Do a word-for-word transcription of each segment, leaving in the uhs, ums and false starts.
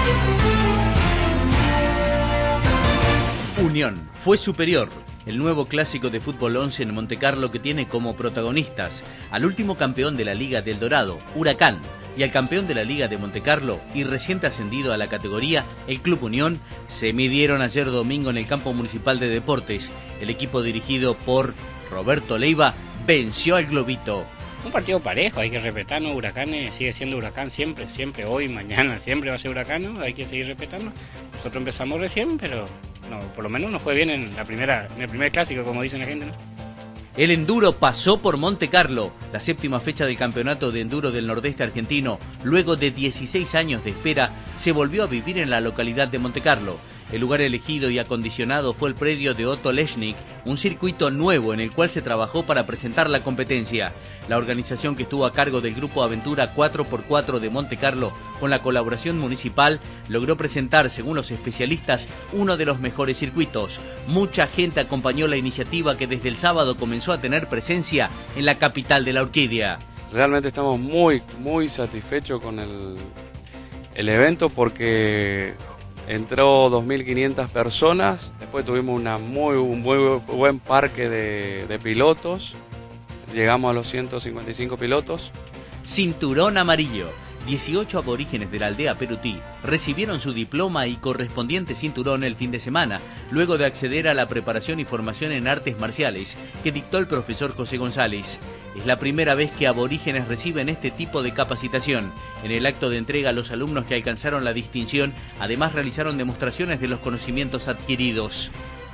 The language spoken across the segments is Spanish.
Unión fue superior. El nuevo clásico de fútbol once en Montecarlo que tiene como protagonistas al último campeón de la Liga del Dorado, Huracán, y al campeón de la Liga de Montecarlo y reciente ascendido a la categoría, el Club Unión, se midieron ayer domingo en el campo municipal de deportes. El equipo dirigido por Roberto Leiva venció al Globito. Un partido parejo, hay que respetarnos. Huracán sigue siendo Huracán siempre, siempre, hoy, mañana, siempre va a ser Huracán, hay que seguir respetando. Nosotros empezamos recién, pero no, por lo menos nos fue bien en la primera, en el primer clásico, como dicen la gente, ¿no? El enduro pasó por Montecarlo, la séptima fecha del campeonato de enduro del nordeste argentino. Luego de dieciséis años de espera, se volvió a vivir en la localidad de Montecarlo. El lugar elegido y acondicionado fue el predio de Otto Lechnik, un circuito nuevo en el cual se trabajó para presentar la competencia. La organización que estuvo a cargo del Grupo Aventura cuatro por cuatro de Montecarlo, con la colaboración municipal, logró presentar, según los especialistas, uno de los mejores circuitos. Mucha gente acompañó la iniciativa que desde el sábado comenzó a tener presencia en la capital de la Orquídea. Realmente estamos muy, muy satisfechos con el, el evento porque entró dos mil quinientas personas, después tuvimos una muy, un muy buen parque de, de pilotos, llegamos a los ciento cincuenta y cinco pilotos. Cinturón amarillo. dieciocho aborígenes de la aldea Perutí recibieron su diploma y correspondiente cinturón el fin de semana, luego de acceder a la preparación y formación en artes marciales que dictó el profesor José González. Es la primera vez que aborígenes reciben este tipo de capacitación. En el acto de entrega, los alumnos que alcanzaron la distinción además realizaron demostraciones de los conocimientos adquiridos.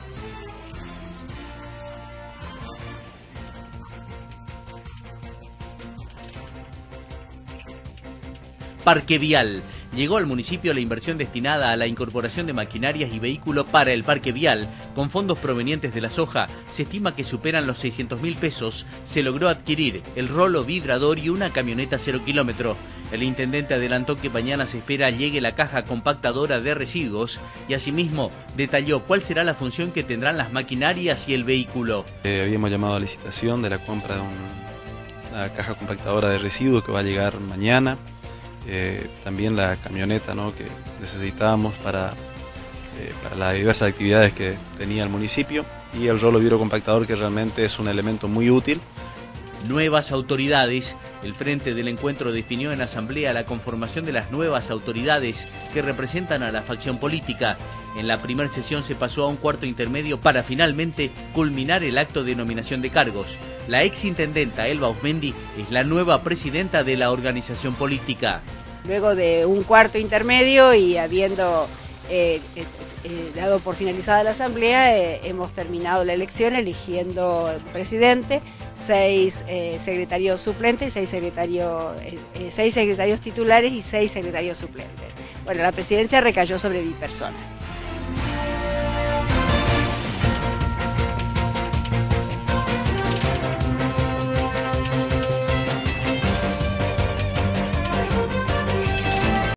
Parque vial. Llegó al municipio la inversión destinada a la incorporación de maquinarias y vehículos para el parque vial. Con fondos provenientes de la soja, se estima que superan los seiscientos mil pesos. Se logró adquirir el rolo vibrador y una camioneta cero kilómetro. El intendente adelantó que mañana se espera llegue la caja compactadora de residuos y asimismo detalló cuál será la función que tendrán las maquinarias y el vehículo. Eh, habíamos llamado a licitación de la compra de un, una caja compactadora de residuos que va a llegar mañana. Eh, también la camioneta, ¿no?, que necesitábamos para, eh, para las diversas actividades que tenía el municipio, y el rolo vidrocompactador, que realmente es un elemento muy útil. Nuevas autoridades. El Frente del Encuentro definió en asamblea la conformación de las nuevas autoridades que representan a la facción política. En la primera sesión se pasó a un cuarto intermedio para finalmente culminar el acto de nominación de cargos. La exintendenta Elba Osmendi es la nueva presidenta de la organización política. Luego de un cuarto intermedio y habiendo eh, eh, eh, dado por finalizada la asamblea, eh, hemos terminado la elección eligiendo presidente, seis eh, secretarios suplentes, seis secretarios, eh, eh, seis secretarios titulares y seis secretarios suplentes. Bueno, la presidencia recayó sobre mi persona.